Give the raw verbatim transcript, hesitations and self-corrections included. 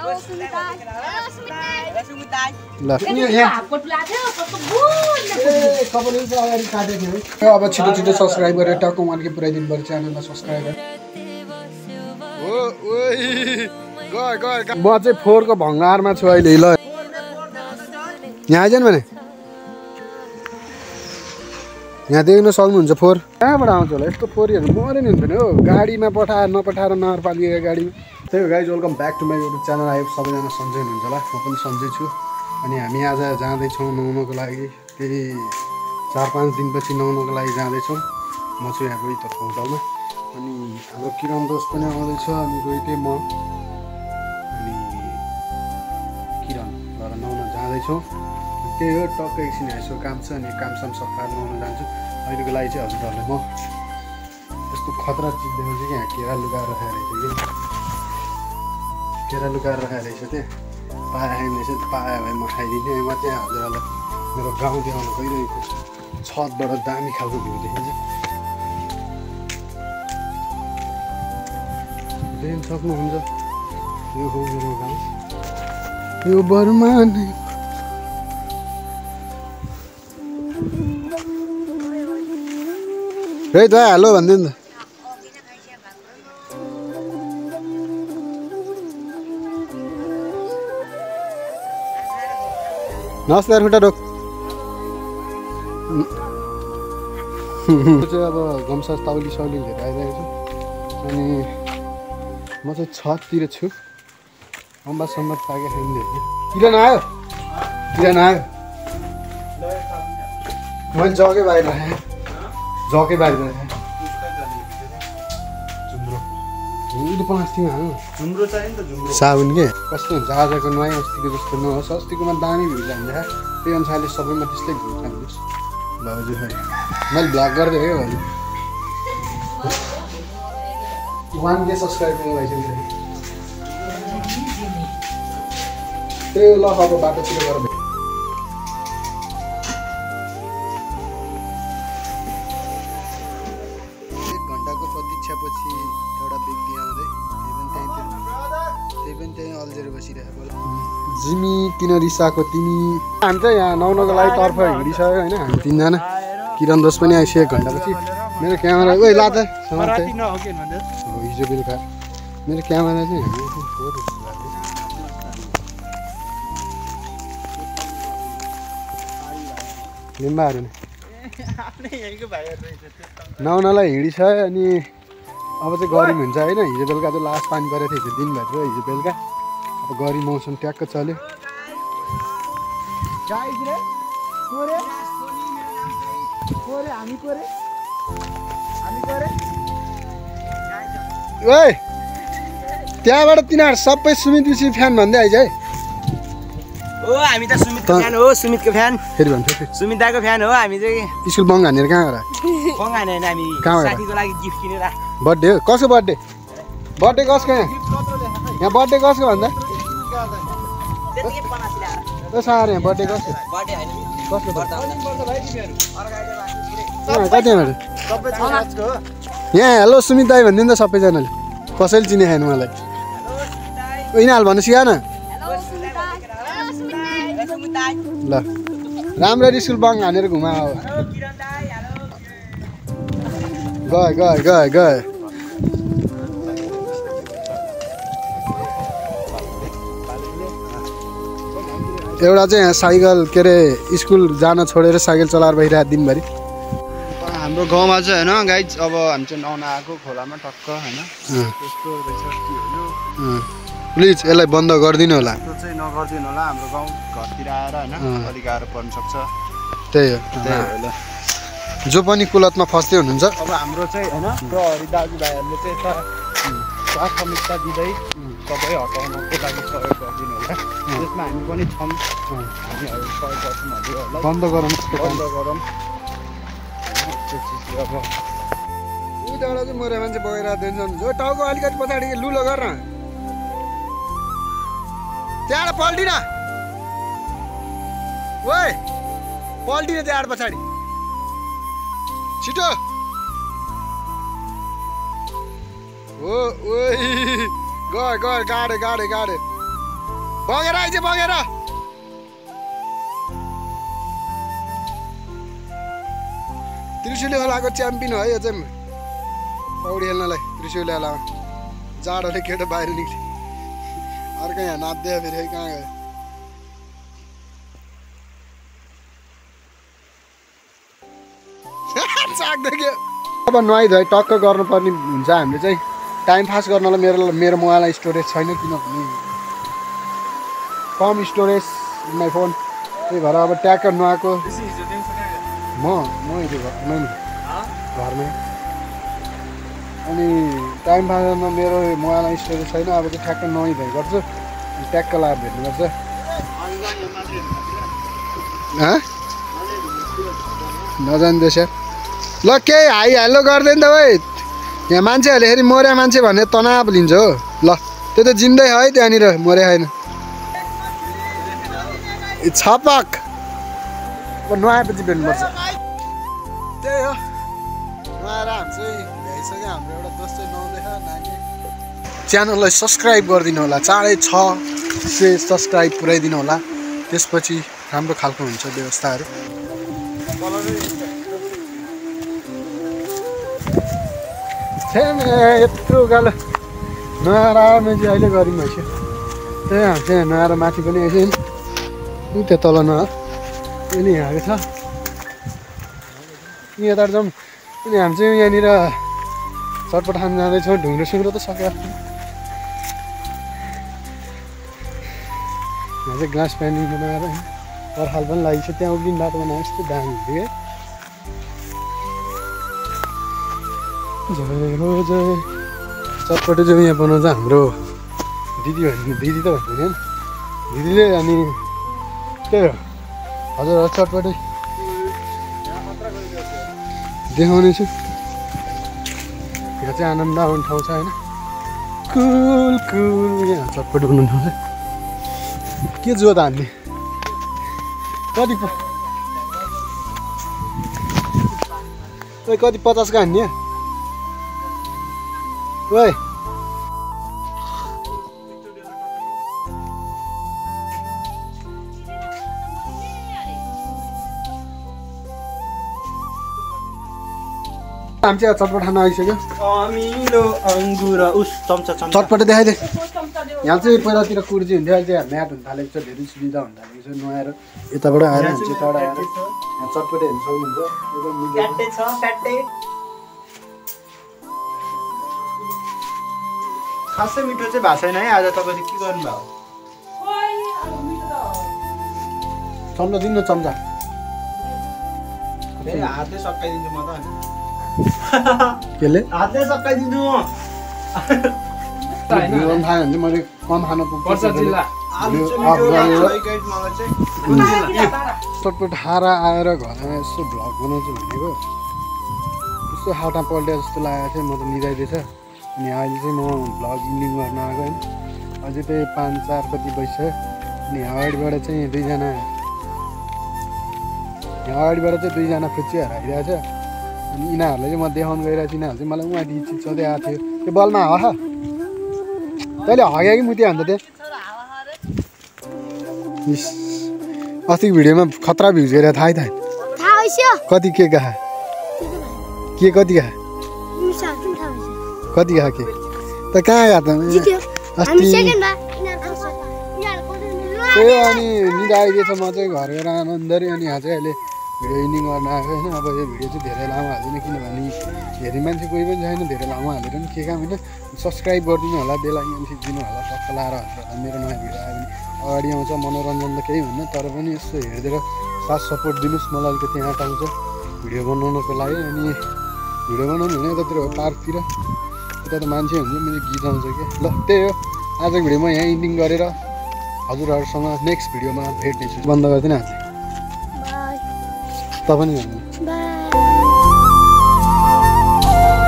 अब छिटो छिटो सब्सक्राइब गरेर टक्क उहाँले पुऱ्याइदिनु पर्छ च्यानलमा सब्सक्राइब गरेर म चाहिँ फोहोरको भङ्गारमा छु अहिले ल यहाँ आइज भने यहाँ देख्न सक्नुहुन्छ फोहोर कहाँबाट आउँछ होला यस्तो फोहोरहरू मरे नि हुन्छ नि हो गाडीमा पठाएर नपठाएर नगरपालिका गाडीमा त्यही हो guys welcome back to my YouTube channel आयो सबैजना सन्चै हुनुहुन्छ होला म पनि सन्चै छु अनि हामी आज जाँदैछौँ नुहाउनको लागि त्यही चार पाँच दिनपछि नुहाउनको लागि जाँदैछौँ म चाहिँ यहाँ रोहित होटलमा अनि हाम्रो किरण दोष पनि आउँदैछ अनि रोहितै म अनि किरण भएर नुहाउन जाँदैछौँ त्यही हो टक्कै एकछिन यसो काम छ अनि कामसाम सफाएर नुहाउन जान्छु अहिलेको लागि चाहिँ हजुरहरूलाई म यस्तो खतरा चिज देखाउँछु कि यहाँ केरा लुगाएर राखेर रहेछ कि केरा लुगाएर राखेर रहेछ त्यहाँ पाएन रहेछ पायो भने म खाइदिने म चाहिँ हजुरहरूलाई मेरो गाउँ देखाउन गइरहेको छु छतबाट दामी खालको भ्यू देखिन्छ देख्न सक्नुहुन्छ यो हो मेरो गाउँ यो बर्मा नै रोहित भाइ हेलो भनिदिनु त नमस्कार खुट्टा रोक चाहिँ अब गमसास ताउली साउली लिएर आइरहेको छु अनि म चाहिँ छततिर छु अम्बा सम्बा पाके खाइदिँदै किरण आयो किरण आयो मैले जगै बाहिर राखेँ जगै बाहिर राखेँ झुम्रो प्लास्टिकमा हाल्नु झुम्रो चाहियो नि त झुम्रो साबुन के कस्तो हुन्छ आजको नुहाइ अस्तिको जस्तो नहोस् अस्तिकोमा दामी भ्यू जान्छ त्यही अनुसारले सबैमा त्यस्तै भ्यू जानुहोस् भाउजू खै मैले भ्लग गर्दै हो भाउजू वान के सब्सक्राइब भइसक्यो त्यही ल अब बाटोतिर गएर एक घन्टाको प्रतीक्षापछि एउटा व्यक्ति आउँदै त्यही पनि त्यहीँ त्यही पनि त्यहीँ अल्झेर बसिरहेको जिमी किन रिसाएको तिमी हामी चाहिँ यहाँ नुहाउनको लागि तर्फ हिँडिसक्यो होइन हामी तिनजना किरण दोष पनि आइसक्यो एक घन्टापछि मेरो क्यामेरा ओइ लाँदा हिजो बेलुका मेरो क्यामेरा चाहिँ लिम्बाहरू नि नुहाउनलाई हिँडिसक्यो अनि अब चाहिँ गरम हुन्छ होइन हिजो बेलुका चाहिँ लास्ट पानी परेको थियो हिजो दिनभरि हिजो बेलुका अब गरी मौसम ट्याक्क चल्यो ओइ त्यहाँबाट तिनीहरू सबै सुमित विषय फ्यान भन्दै आइज है ओ हामी त सुमितको फ्यान हो सुमितको फ्यान फेरि भन्छु सुमिताको फ्यान हो हामी चाहिँ स्कुल बङ हानेर कहाँ गएर बङ हानेर हामी साथीको लागि गिफ्ट किनेर बर्थडे हो कसको बर्थडे बर्थडे कसको यहाँ यहाँ बर्थडे कसको भन्दा साह्रो यहाँ बर्थडे कसको कसको यहाँ हेलो सुमित दाई भनिदिनु त सबैजनाले कसैले चिने खानु मलाई यिनीहरू भन्नु सिका न ल राम्ररी स्कुल बङ हानेर घुमाओ गए गए गए गए एउटा चाहिँ यहाँ साइकल के अरे स्कुल जान छोडेर साइकल चलाएर भइरहेको दिनभरि हाम्रो गाउँमा चाहिँ होइन गाइज अब हामी चाहिँ नुहाउन आएको खोलामा टक्क होइन त्यस्तो रहेछ प्लिज यसलाई बन्द गरिदिनु होला त्यो चाहिँ नगरिदिनु होला हाम्रो गाउँ घरतिर आएर होइन अलिक गाह्रो पर्न सक्छ त्यही हो त्यही हो जो पनि कुलतमा फस्दै हुनुहुन्छ अब हाम्रो चाहिँ होइन प्रहरी दाजुभाइहरूले चाहिँ यता प्राथमिकता दिँदै सबै हटाउनको लागि सहयोग गरिदिनु होला त्यसमा हामी पनि छौँ हामीहरू सहयोग गर्छौँ हजुरहरूलाई बन्द गरौँ बन्द गरौँ त्यो चिज अब उताबाट चाहिँ मरे मान्छे बगेर दिन्छ हो टाउको अलिकति पछाडि लुलो गर न त्यहाँबाट पल्टिन ओइ पल्टिन त्यहाँबाट पछाडि छिटो ओ ओइ गयो गयो गाडे गाडे गाडे बगेर आइज बगेर त्रिशुली खोलाको च्याम्पियन हो यो चाहिँ पौडी खेल्नलाई त्रिशुली खोलामा जाडोले केटो बाहिर निक्ल्यो अर्को यहाँ नाच्दै फेरि कहाँ गयो अब नुहाइ धुवाइ टक्क गर्नुपर्ने हुन्छ हामीले चाहिँ टाइम पास गर्नलाई मेरो मेरो मोबाइलमा स्टोरेज छैन किनभने कम स्टोरेज माई फोन त्यही भएर अब ट्याक्क नुहाएको म म हिजो घरमै घरमै अनि टाइम पास गर्न मेरो मोबाइलमा स्टोरेज छैन अब चाहिँ ठ्याक्क नुहाइ धुवाइ गर्छु ट्याक्क लाएर भेट्नुपर्छ नजान्दैछ ल केही हाई हाल्लो गर्दैन त भाइ यहाँ मान्छेहरूले फेरि मर्या मान्छे भन्ने तनाव लिन्छ हो ल त्यो त जिन्दै है त्यहाँनिर मर्या होइन छपक अब नुहाएपछि भेट्नुपर्छ त्यही हो नुहाएर हामी चाहिँ भ्याइसक्यो हाम्रो एउटा दोस्त चाहिँ नुहाउँदैछ नानी च्यानललाई सब्सक्राइब गरिदिनु होला चाँडै छ सय सब्सक्राइब पुऱ्याइदिनु होला त्यसपछि राम्रो खालको हुन्छ व्यवस्थाहरू यत्रो उकालो नुहाएर आउने चाहिँ अहिले गरिम भइसक्यो त्यही हामी चाहिँ नुहाएर माथि पनि आइसक्यो नि त्यो तल नुहा पनि यहाँको छ यता जाउँ अनि हामी चाहिँ यहाँनिर चटपट खान जाँदैछौँ ढुङ्ग्रो सुङ्ग्रो त सक्यो यहाँ चाहिँ ग्लास प्यान्डिङ बनाएर पर्खाल पनि लागेको छ त्यहाँ उभिने बाटो बनाएर यस्तो दामी हुन्थ्यो क्या जय हो जय चटपटे चाहिँ यहाँ बनाउँछ हाम्रो दिदी भन्ने दिदी त भन्दैन दिदीले अनि त्यही हो हजुर चटपटे देखाउने छु यहाँ चाहिँ आनन्द आउने ठाउँ छ होइन कुल कुल यहाँ चटपटे बनाउने ठाउँ छ के जोत हान्ने कति कति पचासको हान्ने ओइ हामी चाहिँ चटपट खान आइसक्यो अमिलो अङ्गुर उस चम्चा चम्चा चटपटे देखाइदे यहाँ चाहिँ पहिलातिर कुर्जी हुन्थ्यो अहिले चाहिँ म्याट हुन थालेको छ धेरै सुविधा हुन थालेको छ नुहाएर यताबाट आएर हुन्छ यताबाट आएर यहाँ चटपटे हेर्नु सक्नुहुन्छ खासै मिठो चाहिँ भएको छैन है आज तपाईँले के गर्नुभयो चम्चा दिनु न चम्चा हातले सकाइदिन्छु म त केले हातले सकाइदिन्छु म खायो भने चाहिँ मैले कम खानु पर्छ चटपट खाएर आएर घरमा यसो भ्लग बनाउँछु भनेको यस्तो हाउटा पल्टे जस्तो लागेको थियो म त निदाइदिएछ अनि अहिले चाहिँ म भ्लग इन्डिङ गर्न आएको होइन अझै त्यही पाँच चार कति बजिसक्यो अनि अगाडिबाट चाहिँ दुईजना अगाडिबाट चाहिँ दुईजना फुच्चीहरू आइरहेको छ अनि यिनीहरूलाई चाहिँ म देखाउनु गइरहेको छु यिनीहरू चाहिँ मलाई उहाँदेखि चिच्चाउँदै आएको थियो त्यो बलमा हावा खा तैँले हग्यो कि मुत्यो अन्त त्यहाँ अस्तिको भिडियोमा खतरा भ्युज गरेर थाहै थाहा कति के खा के कति खा कति खा के त कहाँ गएको त अस्ति त्यही अनि निदाइदिएछ म चाहिँ घर गएर आनन्दरी अनि यहाँ चाहिँ अहिले भिडियो इन्डिङ गर्न आएको होइन अब यो भिडियो चाहिँ धेरै लामो हाल्दैन किनभने धेरै मान्छे कोही पनि छैन धेरै लामो हालेर पनि के काम होइन सब्सक्राइब गरिदिनु होला बेल आइकन थिचिदिनु होला टक्क लाएर भनेर मेरो नयाँ भिडियो आयो भने अगाडि आउँछ मनोरञ्जन त केही हुन्न तर पनि यस्तो हेरिदिएर साथ सपोर्ट दिनुहोस् मलाई अलिकति आँट आउँछ भिडियो बनाउनको लागि अनि भिडियो बनाउनु हुने यतातिर हो पार्कतिर यता त मान्छे हुन्छ मैले गीत आउँछ कि ल त्यही हो आजको भिडियो म यहाँ इन्डिङ गरेर हजुरहरूसँग नेक्स्ट भिडियोमा भेट्नेछु बन्द गरिदिनु हाल्छु तपाईँ पनि